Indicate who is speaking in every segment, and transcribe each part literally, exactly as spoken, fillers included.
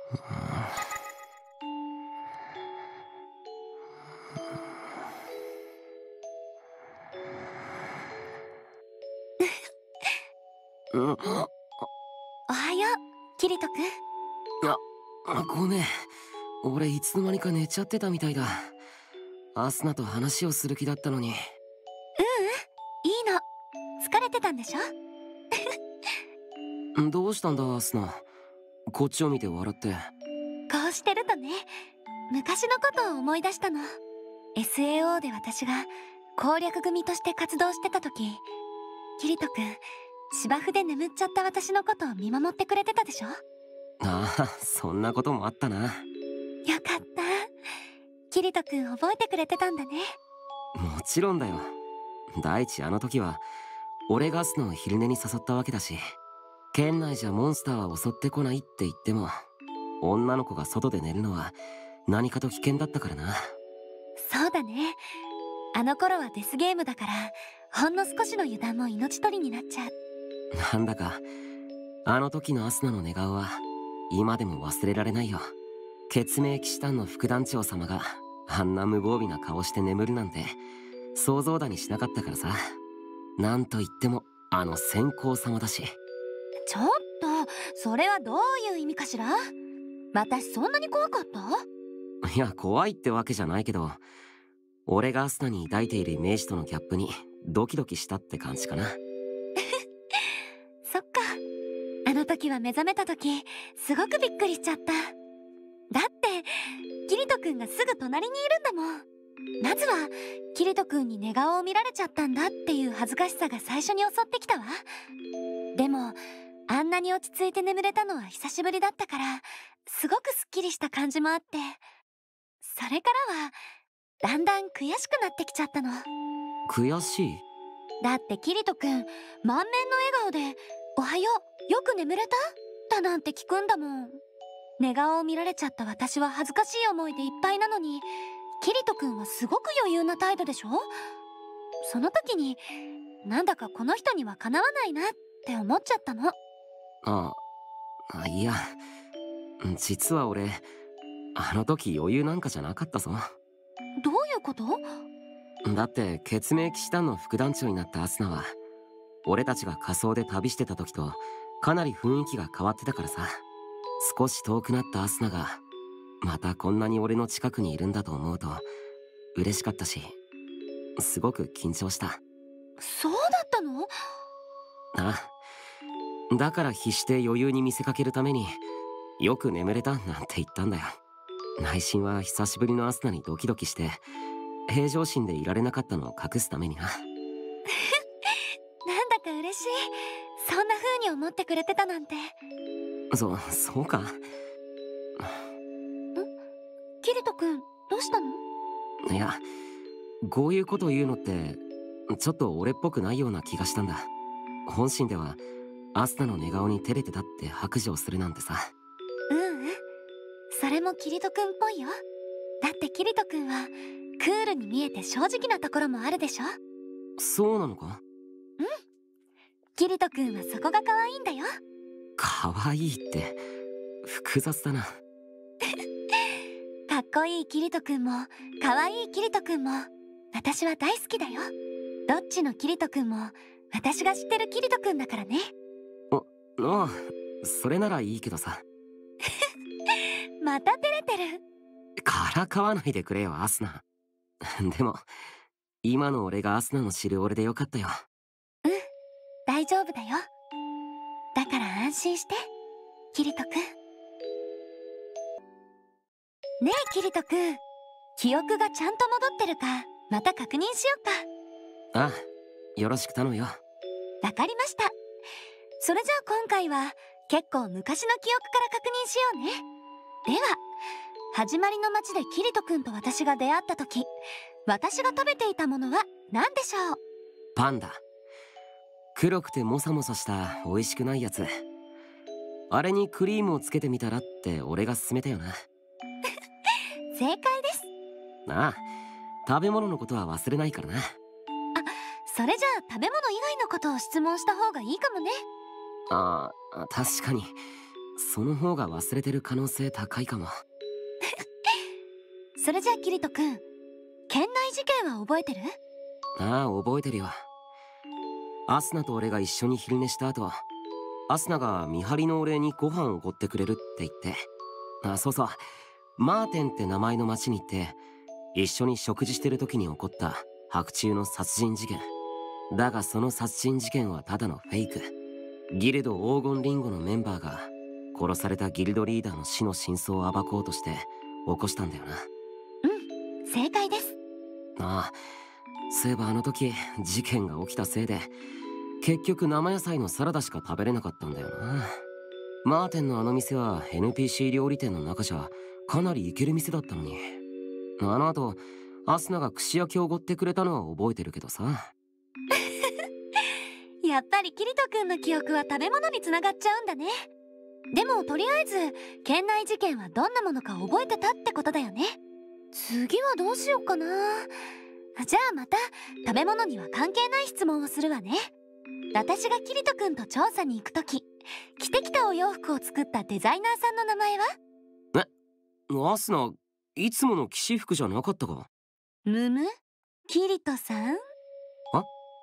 Speaker 1: うん。
Speaker 2: おはよう、キリト君。
Speaker 1: あ、ごめん。俺いつの間にか寝ちゃってたみたいだ。アスナと話をする気だったのに。
Speaker 2: ううん、いいの。疲れてたんでしょ？
Speaker 1: どうしたんだアスナ。こっちを見て笑って。
Speaker 2: こうしてるとね、昔のことを思い出したの。エスエーオー で私が攻略組として活動してた時、キリト君、芝生で眠っちゃった私のことを見守ってくれてたでしょ？
Speaker 1: ああ、そんなこともあったな。
Speaker 2: よかった。キリト君覚えてくれてたんだね。
Speaker 1: もちろんだよ。第一あの時は俺がアスナを昼寝に誘ったわけだし、県内じゃモンスターは襲ってこないって言っても、女の子が外で寝るのは何かと危険だったからな。
Speaker 2: そうだね。あの頃はデスゲームだから、ほんの少しの油断も命取りになっちゃう。
Speaker 1: なんだかあの時のアスナの寝顔は今でも忘れられないよ。血明騎士団の副団長様があんな無防備な顔して眠るなんて想像だにしなかったからさ。なんといってもあの先行様だし。
Speaker 2: ちょっと、それはどういう意味かしら？私そんなに怖かった？
Speaker 1: いや、怖いってわけじゃないけど、俺がアスナに抱いているイメージとのギャップにドキドキしたって感じかな。
Speaker 2: そっか。あの時は目覚めた時、すごくびっくりしちゃった。だって、キリト君がすぐ隣にいるんだもん。まずは、キリト君に寝顔を見られちゃったんだっていう恥ずかしさが最初に襲ってきたわ。でも、あんなに落ち着いて眠れたのは久しぶりだったから、すごくすっきりした感じもあって、それからは、だんだん悔しくなってきちゃったの。
Speaker 1: 悔しい？
Speaker 2: だってキリト君、満面の笑顔で、おはよう、よく眠れた？だなんて聞くんだもん。寝顔を見られちゃった私は恥ずかしい思いでいっぱいなのに、キリト君はすごく余裕な態度でしょ？その時に、なんだかこの人にはかなわないなって思っちゃったの。
Speaker 1: ああ、いや、実は俺、あの時余裕なんかじゃなかったぞ。
Speaker 2: どういうこと？
Speaker 1: だって血明騎士団の副団長になったアスナは、俺たちが仮装で旅してた時とかなり雰囲気が変わってたからさ。少し遠くなったアスナがまたこんなに俺の近くにいるんだと思うと嬉しかったし、すごく緊張した。
Speaker 2: そうだったの？
Speaker 1: ああ、だから必死で余裕に見せかけるためによく眠れたなんて言ったんだよ。内心は久しぶりのアスナにドキドキして平常心でいられなかったのを隠すためにな。
Speaker 2: なんだか嬉しい。そんな風に思ってくれてたなんて。
Speaker 1: そ、そうか。ん？
Speaker 2: キリト君、どうしたの？
Speaker 1: いや、こういうこと言うのってちょっと俺っぽくないような気がしたんだ。本心ではアスナの寝顔に照れてたって白状するなんてさ。
Speaker 2: ううん。それもキリト君っぽいよ。だってキリト君はクールに見えて正直なところもあるでしょ？
Speaker 1: そうなのか？
Speaker 2: うん。キリト君はそこが可愛いんだよ。
Speaker 1: 可愛いって複雑だな。
Speaker 2: かっこいいキリト君も可愛いキリト君も私は大好きだよ。どっちのキリト君も私が知ってるキリト君だからね。
Speaker 1: あ、ああ、それならいいけどさ。
Speaker 2: また照れてる。
Speaker 1: からかわないでくれよアスナ。でも今の俺がアスナの知る俺でよかったよ。
Speaker 2: うん、大丈夫だよ。だから安心して、キリト君。ねえキリト君、記憶がちゃんと戻ってるかまた確認しようか。
Speaker 1: ああ、よろしく頼むよ。
Speaker 2: わかりました。それじゃあ今回は結構昔の記憶から確認しようね。では、始まりの街でキリト君と私が出会った時、私が食べていたものは何でしょう？
Speaker 1: パンだ。黒くてモサモサした美味しくないやつ。あれにクリームをつけてみたらって俺が勧めたよな。
Speaker 2: 正解です。
Speaker 1: ああ、食べ物のことは忘れないからな。
Speaker 2: あ、それじゃあ食べ物以外のことを質問した方がいいかもね。
Speaker 1: ああ、確かにその方が忘れてる可能性高いかも。
Speaker 2: それじゃあキリト君、県内事件は覚えてる？
Speaker 1: ああ、覚えてるよ。アスナと俺が一緒に昼寝した後、アスナが見張りのお礼にご飯をおごってくれるって言って、あ、そうそう、マーテンって名前の町に行って一緒に食事してる時に起こった白昼の殺人事件。だがその殺人事件はただのフェイク。ギルド黄金リンゴのメンバーが殺されたギルドリーダーの死の真相を暴こうとして起こしたんだよな。
Speaker 2: うん、正解です。
Speaker 1: ああ、そういえばあの時事件が起きたせいで結局生野菜のサラダしか食べれなかったんだよな。マーテンのあの店は エヌピーシー 料理店の中じゃかなりイケる店だったのに。あの後アスナが串焼きをおごってくれたのは覚えてるけどさ。
Speaker 2: やっぱりキリト君の記憶は食べ物につながっちゃうんだね。でもとりあえず県内事件はどんなものか覚えてたってことだよね。次はどうしようかな。じゃあまた食べ物には関係ない質問をするわね。私がキリト君と調査に行くとき着てきたお洋服を作ったデザイナーさんの名前は？
Speaker 1: え、アスナ、いつもの騎士服じゃなかったか？
Speaker 2: むむ？キリトさん？
Speaker 1: あ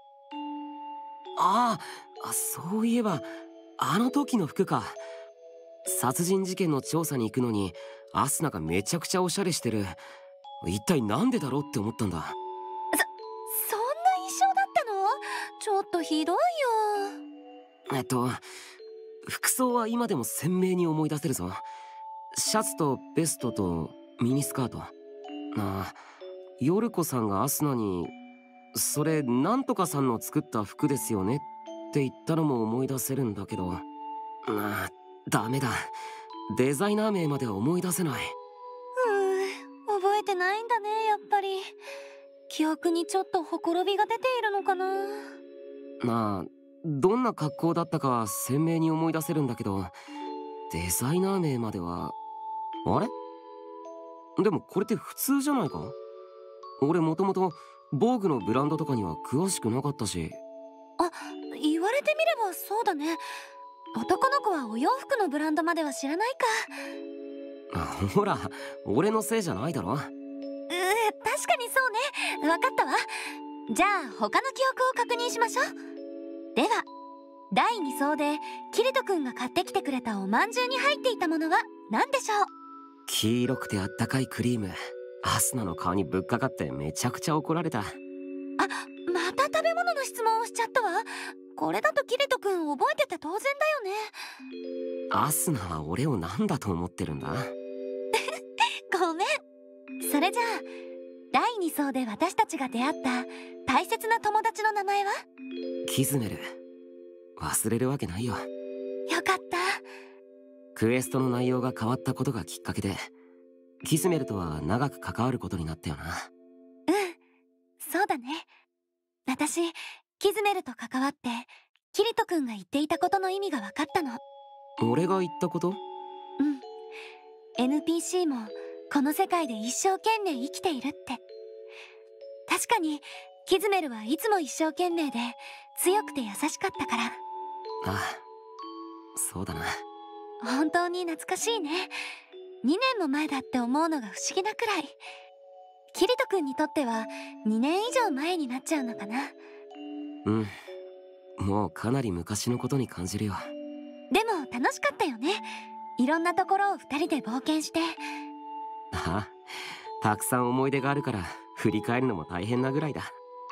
Speaker 1: ああ、そういえばあの時の服か。殺人事件の調査に行くのにアスナがめちゃくちゃおしゃれしてる。一体なんでだろうって思ったんだ。
Speaker 2: そ、そんな印象だったの？ちょっとひどいよ。
Speaker 1: えっと服装は今でも鮮明に思い出せるぞ。シャツとベストとミニスカート。ああ、ヨルコさんがアスナにそれなんとかさんの作った服ですよねって言ったのも思い出せるんだけど、ああ、ダメだ。デザイナー名までは思い出せない。
Speaker 2: うーん、覚えてないんだね、やっぱり。記憶にちょっとほころびが出ているのかな。
Speaker 1: まあ、どんな格好だったかは鮮明に思い出せるんだけど、デザイナー名までは。あれ？でもこれって普通じゃないか？俺もともと防具のブランドとかには詳しくなかったし。
Speaker 2: あ、言われてみればそうだね。男の子はお洋服のブランドまでは知らないか。
Speaker 1: あ、ほら、俺のせいじゃないだろ。
Speaker 2: うー、確かにそうね。わかったわ。じゃあ他の記憶を確認しましょう。ではだいに層でキリト君が買ってきてくれたおまんじゅうに入っていたものは何でしょう？
Speaker 1: 黄色くてあったかいクリーム。アスナの顔にぶっかかってめちゃくちゃ怒られた。
Speaker 2: あ、また食べ物の質問をしちゃったわ。これだとキリト君覚えてて当然だよね。
Speaker 1: アスナは俺を何だと思ってるんだ？
Speaker 2: ごめん。それじゃあだいに層で私たちが出会った大切な友達の名前は？
Speaker 1: キズメル。忘れるわけないよ。
Speaker 2: よかった。
Speaker 1: クエストの内容が変わったことがきっかけでキズメルとは長く関わることになったよな。
Speaker 2: うん、そうだね。私キズメルと関わってキリト君が言っていたことの意味が分かったの。
Speaker 1: 俺が言ったこと？
Speaker 2: うん。 エヌピーシー もこの世界で一生懸命生きているって。確かにキズメルはいつも一生懸命で強くて優しかったから。
Speaker 1: ああ、そうだな。
Speaker 2: 本当に懐かしいね。にねんも前だって思うのが不思議なくらい。キリト君にとってはにねん以上前になっちゃうのかな。
Speaker 1: うん、もうかなり昔のことに感じるよ。
Speaker 2: でも楽しかったよね。いろんなところをふたりで冒険して。
Speaker 1: ああ、たくさん思い出があるから振り返るのも大変なぐらいだ。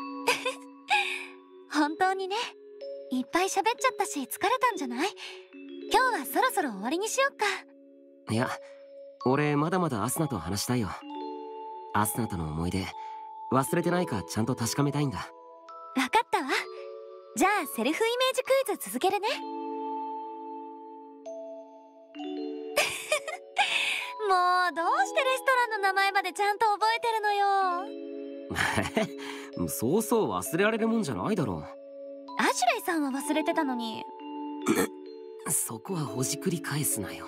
Speaker 2: 本当にね。いっぱい喋っちゃったし疲れたんじゃない？今日はそろそろ終わりにしよっか。
Speaker 1: いや、俺まだまだアスナと話したいよ。アスナとの思い出忘れてないかちゃんと確かめたいんだ。
Speaker 2: わかったわ。じゃあセルフイメージクイズ続けるね。もうどうしてレストランの名前までちゃんと覚えてるのよ。
Speaker 1: そうそう忘れられるもんじゃないだろう。
Speaker 2: アシュレイさんは忘れてたのに。
Speaker 1: そこはほじくり返すなよ。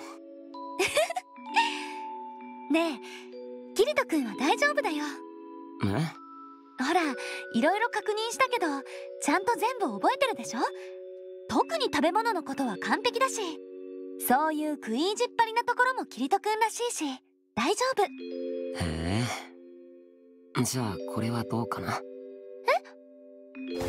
Speaker 2: ねえ、キリト君は大丈夫だよ。
Speaker 1: え？
Speaker 2: ほら、いろいろ確認したけどちゃんと全部覚えてるでしょ。特に食べ物のことは完璧だし。 そういう食い意地っ張りなところもキリトくんらしいし大丈夫。
Speaker 1: へえ。じゃあこれはどうかな。
Speaker 2: え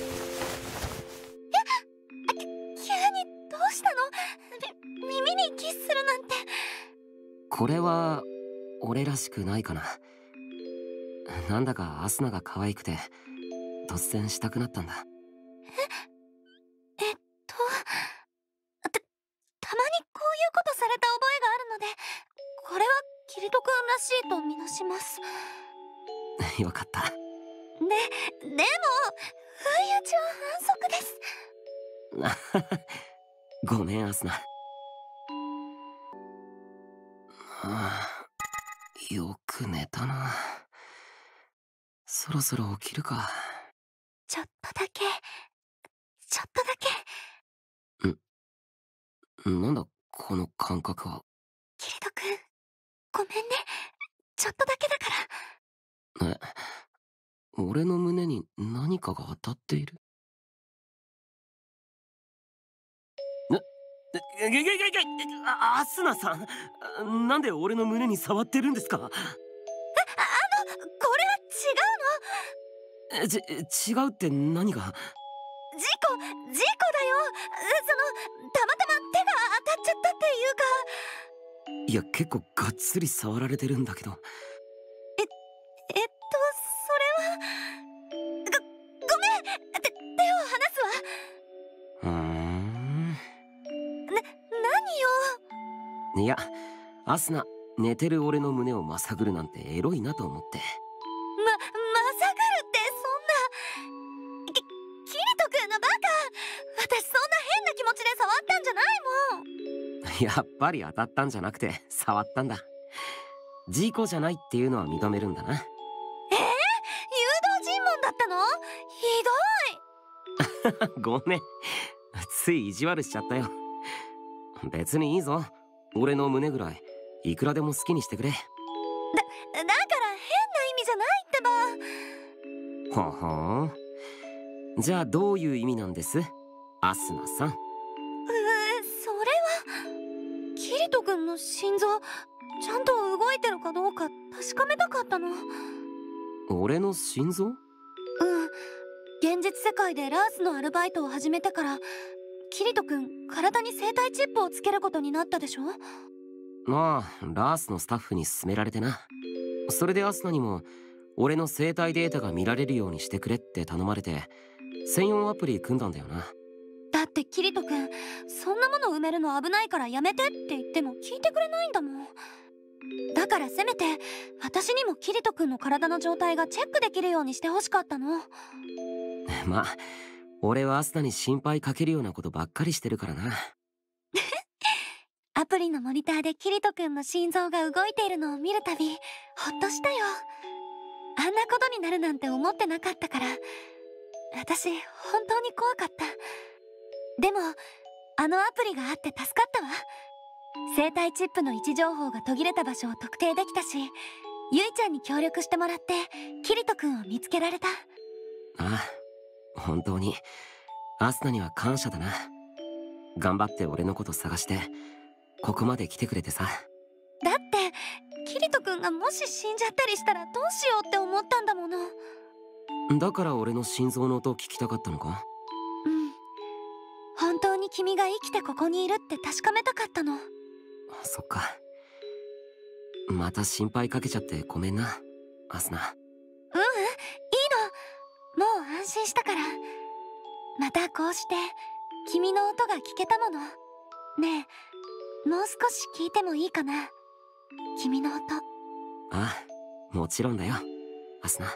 Speaker 2: 急にどうしたの？み耳にキスするなんて。
Speaker 1: これは俺らしくないかな。なんだかアスナが可愛くて突然したくなったんだ。
Speaker 2: えっとたたまにこういうことされた覚えがあるので、これはキリトくんらしいとみなします。
Speaker 1: よかった。
Speaker 2: ででも不意打ちは反則です。
Speaker 1: ごめんアスナ。はあ、よく寝たな。そろそろ起きるか。
Speaker 2: ちょっとだけちょっとだけ。
Speaker 1: んなんだこの感覚は。
Speaker 2: キリトくんごめんね、ちょっとだけだから。
Speaker 1: え、俺の胸に何かが当たっている。な、え、げげげげ、あ、アスナさん、なんで俺の胸に触ってるんですか？
Speaker 2: え、あの、これは違うの？
Speaker 1: え、ち、違うって何が？
Speaker 2: 事故、事故だよ。その、たまたま手が当たっちゃったっていうか。
Speaker 1: いや、結構がっつり触られてるんだけど。
Speaker 2: え、えっと、それは。ご、ごめん、て、手を離すわ。
Speaker 1: うーん。
Speaker 2: な、何よ。
Speaker 1: いや、アスナ、寝てる俺の胸をまさぐるなんてエロいなと思って。
Speaker 2: ま、まさぐるってそんな。き、キリトくんのバカ。私そんな変な気持ちで触ったんじゃないもん。
Speaker 1: やっぱり当たったんじゃなくて触ったんだ。事故じゃないっていうのは認めるんだな。
Speaker 2: えー、誘導尋問だったの？ひ
Speaker 1: どい。ごめん、つい意地悪しちゃったよ。別にいいぞ、俺の胸ぐらいいくらでも好きにしてくれ。だ、
Speaker 2: だから変な意味じゃないってば。
Speaker 1: ほほん。じゃあどういう意味なんです、アスナさん。
Speaker 2: うー、それはキリトくんの心臓ちゃんと動いてるかどうか確かめたかったの。
Speaker 1: 俺の心臓？
Speaker 2: うん、現実世界でラースのアルバイトを始めてからキリトくん体に生体チップをつけることになったでしょ。
Speaker 1: ああ、ラースのスタッフに勧められてな。それでアスナにも俺の生体データが見られるようにしてくれって頼まれて専用アプリ組んだんだよな。
Speaker 2: だってキリトくんそんなもの埋めるの危ないからやめてって言っても聞いてくれないんだもん。だからせめて私にもキリトくんの体の状態がチェックできるようにしてほしかったの。
Speaker 1: まあ俺はアスナに心配かけるようなことばっかりしてるからな。
Speaker 2: アプリのモニターでキリトくんの心臓が動いているのを見るたびほっとしたよ。あんなことになるなんて思ってなかったから。私本当に怖かった。でもあのアプリがあって助かったわ。生体チップの位置情報が途切れた場所を特定できたし、ゆいちゃんに協力してもらってキリトくんを見つけられた。
Speaker 1: ああ、本当にアスナには感謝だな。頑張って俺のこと探してここまで来てくれてさ。
Speaker 2: だってキリトくんがもし死んじゃったりしたらどうしようって思ったんだもの。
Speaker 1: だから俺の心臓の音聞きたかったのか？
Speaker 2: うん、本当に君が生きてここにいるって確かめたかったの。
Speaker 1: そっか。また心配かけちゃってごめんな、アスナ。
Speaker 2: ううん、いいの。もう安心したから。またこうして君の音が聞けたもの。ねえ、もう少し聞いてもいいかな、君の音。
Speaker 1: ああ、もちろんだよ、アスナ。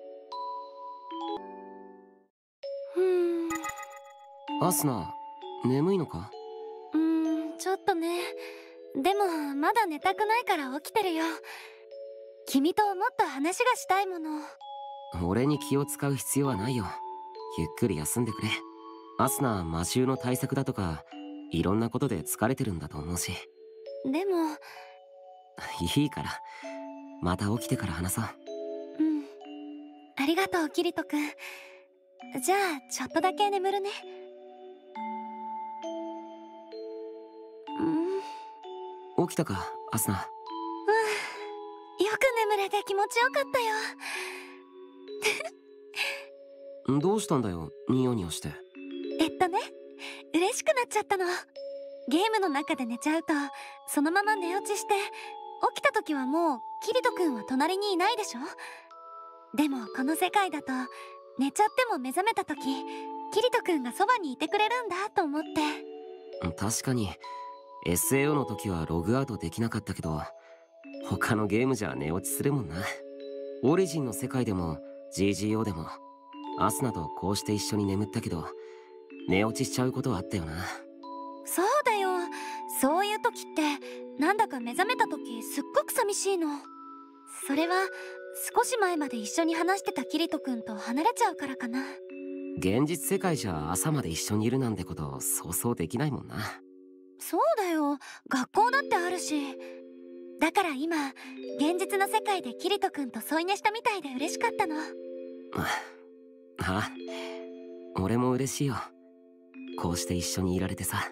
Speaker 2: うーん。
Speaker 1: アスナ、眠いのか？
Speaker 2: うーん、ちょっとね。でもまだ寝たくないから起きてるよ。君ともっと話がしたいもの。
Speaker 1: 俺に気を使う必要はないよ。ゆっくり休んでくれ。アスナ、魔獣の対策だとかいろんなことで疲れてるんだと思うし。
Speaker 2: でも
Speaker 1: いいからまた起きてから話そう。
Speaker 2: うん、ありがとうキリトくん。じゃあちょっとだけ眠るね。うん。
Speaker 1: 起きたか、アスナ。
Speaker 2: うん、よく眠れて気持ちよかったよ。
Speaker 1: どうしたんだよ、ニヤニヤして。
Speaker 2: えっとね、嬉しくなっちゃったの。ゲームの中で寝ちゃうとそのまま寝落ちして、起きた時はもうキリト君は隣にいないでしょ。でもこの世界だと寝ちゃっても目覚めた時キリト君がそばにいてくれるんだと思って。
Speaker 1: 確かに エスエーオー の時はログアウトできなかったけど、他のゲームじゃ寝落ちするもんな。オリジンの世界でも ジージーオー でもアスナとこうして一緒に眠ったけど、寝落ちしちゃうことはあったよな。
Speaker 2: そうだよ、そういう時ってなんだか目覚めた時すっごく寂しいの。それは少し前まで一緒に話してたキリト君と離れちゃうからかな。
Speaker 1: 現実世界じゃ朝まで一緒にいるなんてことそうそうできないもんな。
Speaker 2: そうだよ、学校だってあるし。だから今現実の世界でキリト君と添い寝したみたいで嬉しかったの。
Speaker 1: ああ、俺も嬉しいよ、こうして一緒にいられてさ。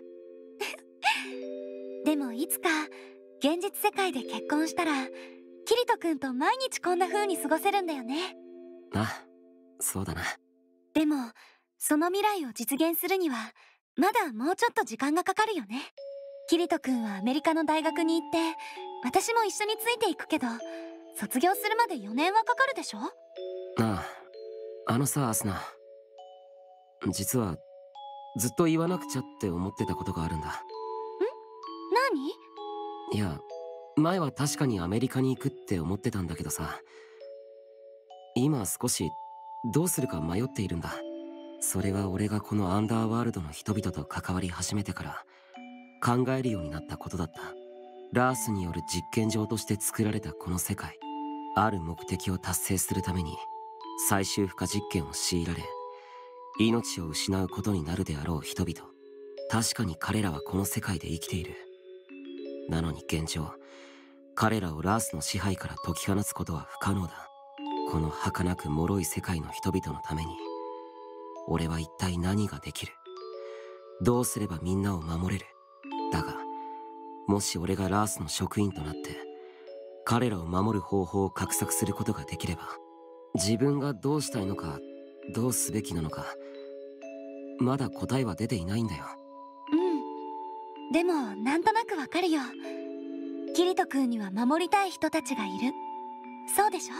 Speaker 2: でもいつか現実世界で結婚したらキリト君と毎日こんな風に過ごせるんだよね。
Speaker 1: あ、そうだな。
Speaker 2: でもその未来を実現するにはまだもうちょっと時間がかかるよね。キリト君はアメリカの大学に行って私も一緒についていくけど、卒業するまでよねんはかかるでしょ。
Speaker 1: ああ、あのさアスナ、実はずっと言わなくちゃって思ってたことがあるんだ。ん？
Speaker 2: 何？
Speaker 1: いや、前は確かにアメリカに行くって思ってたんだけどさ、今少しどうするか迷っているんだ。それは俺がこのアンダーワールドの人々と関わり始めてから考えるようになったことだった。ラースによる実験場として作られたこの世界、ある目的を達成するために最終負荷実験を強いられ、命を失うことになるであろう人々。確かに彼らはこの世界で生きている。なのに現状、彼らをラースの支配から解き放つことは不可能だ。この儚く脆い世界の人々のために俺は一体何ができる？どうすればみんなを守れる？だがもし俺がラースの職員となって彼らを守る方法を画策することができれば、自分がどうしたいのか、どうすべきなのか、まだ答えは出ていないんだよ。
Speaker 2: うん、でもなんとなくわかるよ。キリト君には守りたい人たちがいる。そうでしょ？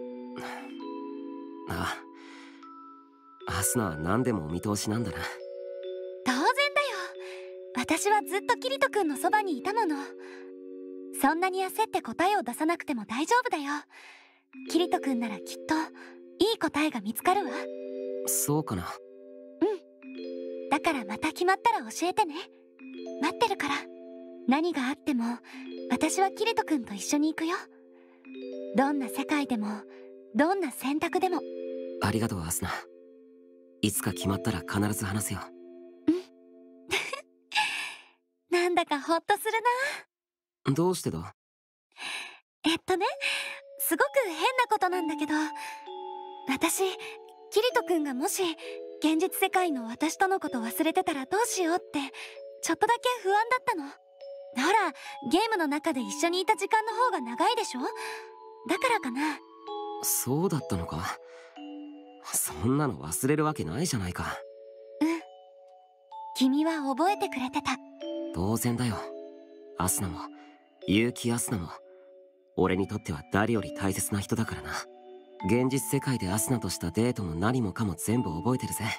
Speaker 1: ああ、アスナは何でもお見通しなんだな。
Speaker 2: 当然だよ、私はずっとキリト君のそばにいたもの。そんなに焦って答えを出さなくても大丈夫だよ。キリト君ならきっといい答えが見つかるわ。
Speaker 1: そうかな。
Speaker 2: うん、だからまた決まったら教えてね。待ってるから。何があっても私はキリト君と一緒に行くよ。どんな世界でもどんな選択でも。
Speaker 1: ありがとうアスナ。いつか決まったら必ず話すよ。
Speaker 2: うん。なんだかホッとするな。
Speaker 1: どうしてだ？
Speaker 2: えっとね、すごく変なことなんだけど、私キリト君がもし現実世界の私とのこと忘れてたらどうしようってちょっとだけ不安だったの。ほら、ゲームの中で一緒にいた時間の方が長いでしょ。だからかな。
Speaker 1: そうだったのか。そんなの忘れるわけないじゃないか。
Speaker 2: うん、君は覚えてくれてた。
Speaker 1: 当然だよ。アスナも結城アスナも俺にとっては誰より大切な人だからな。現実世界でアスナとしたデートの何もかも全部覚えてるぜ。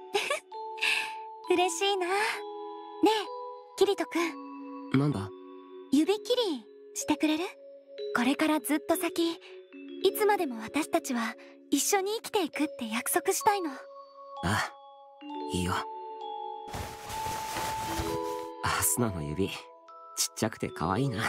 Speaker 2: 嬉しいな。ねえキリト君、
Speaker 1: なんだ？
Speaker 2: 指切りしてくれる？これからずっと先、いつまでも私たちは一緒に生きていくって約束したいの。
Speaker 1: ああ、いいよ。アスナの指ちっちゃくて可愛いな。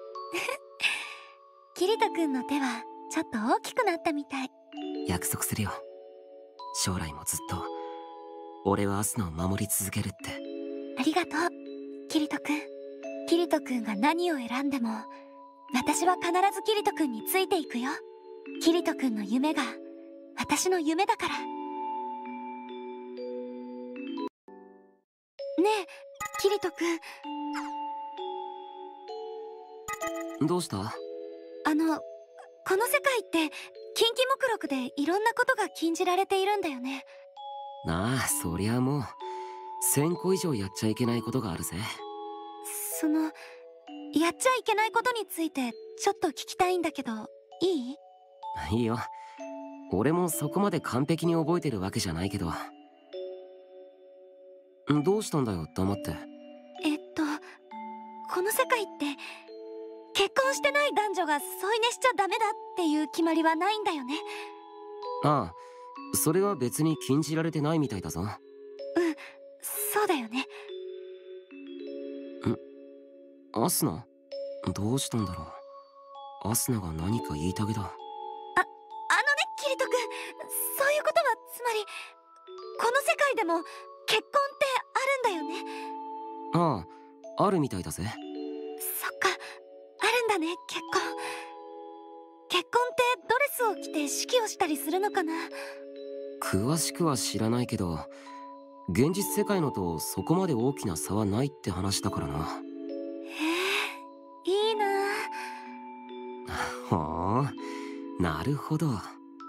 Speaker 2: キリト君の手はちょっと大きくなったみたい。
Speaker 1: 約束するよ。将来もずっと俺はアスナを守り続けるって。
Speaker 2: ありがとうキリト君。キリト君が何を選んでも私は必ずキリト君についていくよ。キリト君の夢が私の夢だから。ねえキリト君、
Speaker 1: どうした？
Speaker 2: あの、この世界って禁忌目録でいろんなことが禁じられているんだよね。
Speaker 1: なあ、そりゃもうせんこ以上やっちゃいけないことがあるぜ。
Speaker 2: その、やっちゃいけないことについてちょっと聞きたいんだけど、いい？
Speaker 1: いいよ。俺もそこまで完璧に覚えてるわけじゃないけど。どうしたんだよ、黙って。
Speaker 2: えっと、この世界って結婚してない男女が添い寝しちゃダメだっていう決まりはないんだよね。
Speaker 1: ああ、それは別に禁じられてないみたいだぞ。
Speaker 2: うん、そうだよね。
Speaker 1: ん？アスナ？どうしたんだろう。アスナが何か言いたげだ。
Speaker 2: あ、あのね、キリト君、そういうことはつまり、この世界でも結婚ってあるんだよね。
Speaker 1: ああ、あるみたいだぜ。
Speaker 2: そっか、あるんだね、結婚。結婚ってドレスを着て式をしたりするのかな？
Speaker 1: 詳しくは知らないけど、現実世界のとそこまで大きな差はないって話だからな。
Speaker 2: へえ、いいな
Speaker 1: ぁ。ほう、なるほど。な、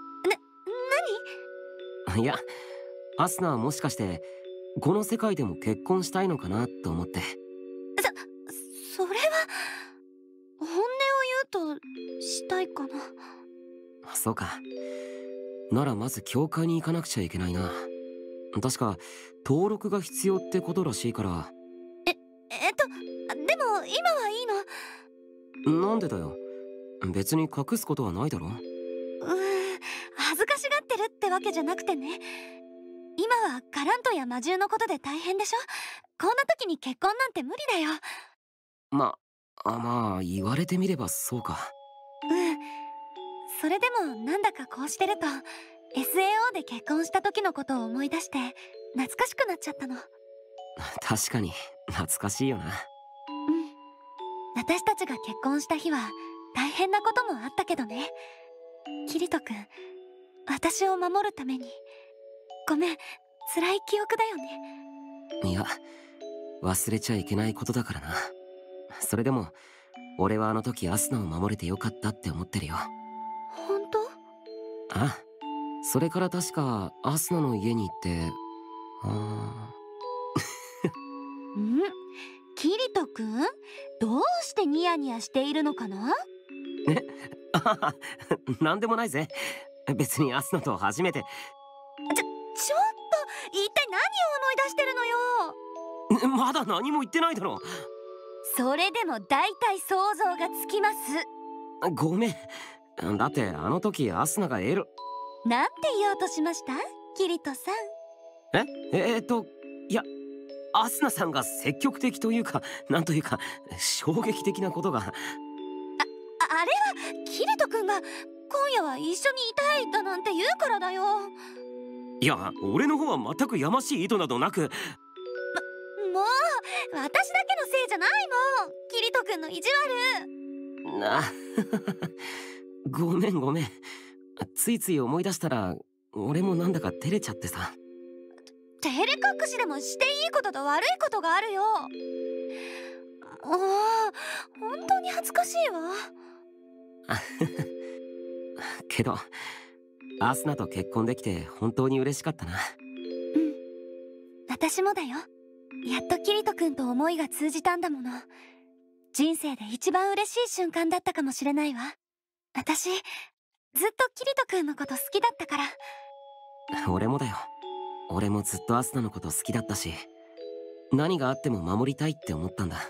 Speaker 2: 何？
Speaker 1: いや、アスナはもしかしてこの世界でも結婚したいのかなって思って。
Speaker 2: そ、それは本音を言うとしたいかな。
Speaker 1: そうか。ならまず教会に行かなくちゃいけないな。確か登録が必要ってことらしいから。
Speaker 2: え、えっと、でも今はいいの。
Speaker 1: なんでだよ。別に隠すことはないだろ。
Speaker 2: うーん、恥ずかしがってるってわけじゃなくてね。今はガラントや魔獣のことで大変でしょ。こんな時に結婚なんて無理だよ。
Speaker 1: ま、あ、まあ言われてみればそうか。
Speaker 2: うん。それでもなんだかこうしてると エスエーオー で結婚した時のことを思い出して懐かしくなっちゃったの。
Speaker 1: 確かに懐かしいよな。
Speaker 2: うん。私たちが結婚した日は大変なこともあったけどね。キリト君、私を守るためにごめん、辛い記憶だよね。
Speaker 1: いや、忘れちゃいけないことだからな。それでも俺はあの時アスナを守れてよかったって思ってるよ。
Speaker 2: 本当？
Speaker 1: ああ、それから確かアスナの家に行って、あ
Speaker 2: あ。ん？キリト君、どうしてニヤニヤしているのかな？
Speaker 1: え、ああ、なんでもないぜ。別にアスナと初めて。
Speaker 2: ちょ、ちょっと一体何を思い出してるのよ。
Speaker 1: まだ何も言ってないだろ。
Speaker 2: それでも大体想像がつきます。
Speaker 1: ごめん。だってあの時アスナがエロ。
Speaker 2: なんて言おうとしました？キリトさん。
Speaker 1: ええー、っといや、アスナさんが積極的というか、なんというか衝撃的なことが。あ、
Speaker 2: あれはキリト君が今夜は一緒にいたいだなんて言うからだよ。
Speaker 1: いや、俺の方は全くやましい意図などなく。
Speaker 2: もう私だけのせいじゃないもん、キリト君の意地悪。
Speaker 1: なごめんごめん。ついつい思い出したら俺もなんだか照れちゃってさ。
Speaker 2: 照れ隠しでもしていいことと悪いことがあるよ。もう本当に恥ずかしいわ。
Speaker 1: けどアスナと結婚できて本当に嬉しかったな。
Speaker 2: うん、私もだよ。やっとキリト君と思いが通じたんだもの。人生で一番嬉しい瞬間だったかもしれないわ。私ずっとキリト君のこと好きだったから。
Speaker 1: 俺もだよ。俺もずっとアスナのこと好きだったし、何があっても守りたいって思ったんだ。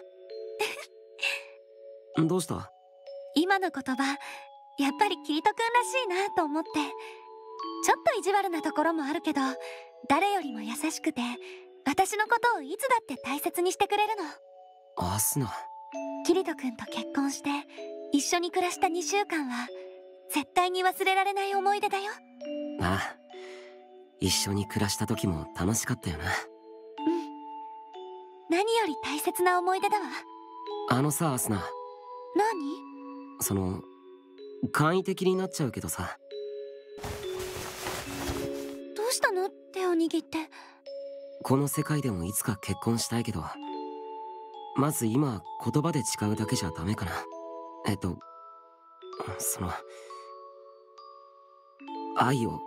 Speaker 1: どうした？
Speaker 2: 今の言葉やっぱりキリト君らしいなと思って。ちょっと意地悪なところもあるけど、誰よりも優しくて私のことをいつだって大切にしてくれるの。
Speaker 1: アスナ。
Speaker 2: キリト君と結婚して一緒に暮らしたにしゅうかんは絶対に忘れられない思い出だよ。
Speaker 1: ああ、一緒に暮らした時も楽しかったよな。
Speaker 2: うん、何より大切な思い出だわ。
Speaker 1: あのさ、アスナ。
Speaker 2: 何？
Speaker 1: その簡易的になっちゃうけどさ。
Speaker 2: どうしたの？手を握って。
Speaker 1: この世界でもいつか結婚したいけど、まず今言葉で誓うだけじゃダメかな。 えっとその愛を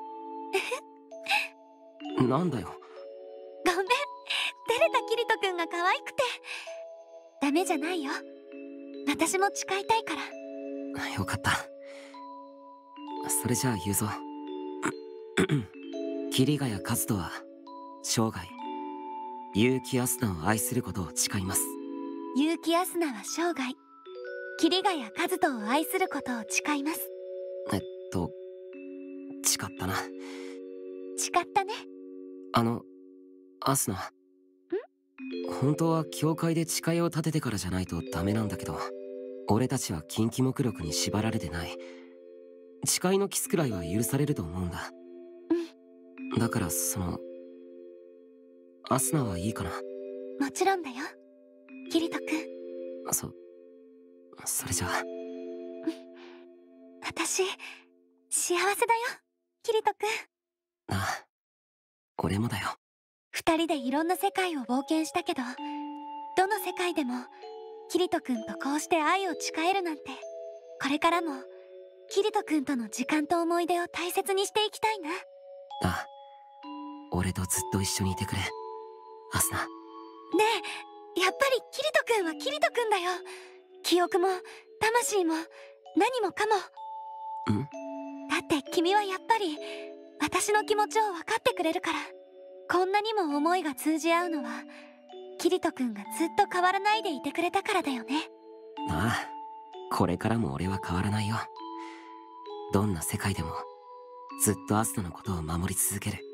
Speaker 1: なんだよ。
Speaker 2: ごめん、照れたキリト君が可愛くて。ダメじゃないよ。私も誓いたいから。
Speaker 1: よかった。それじゃあ言うぞ。桐ヶ谷和人は生涯結城アスナを愛することを誓います。
Speaker 2: 結城アスナは生涯桐ヶ谷和人を愛することを誓います。
Speaker 1: えっと誓ったな。
Speaker 2: 誓ったね。
Speaker 1: あのアスナ、ん本当は教会で誓いを立ててからじゃないとダメなんだけど、俺たちは近畿目録に縛られてない。誓いのキスくらいは許されると思うんだ。うん。だからそのアスナはいいかな。
Speaker 2: もちろんだよ、キリト君。
Speaker 1: そそれじゃあ
Speaker 2: 私幸せだよ、キリト君。
Speaker 1: ああ、俺もだよ。
Speaker 2: 二人でいろんな世界を冒険したけど、どの世界でもキリト君とこうして愛を誓えるなんて、これからもキリト君との時間と思い出を大切にしていきたいな。
Speaker 1: ああ、俺とずっと一緒にいてくれ、アスナ。
Speaker 2: ねえ、やっぱりキリト君はキリト君だよ。記憶も魂も何もかも。
Speaker 1: ん？
Speaker 2: だって君はやっぱり私の気持ちを分かってくれるから。こんなにも思いが通じ合うのはキリト君がずっと変わらないでいてくれたからだよね。
Speaker 1: ああ、これからも俺は変わらないよ。どんな世界でもずっとアスナのことを守り続ける。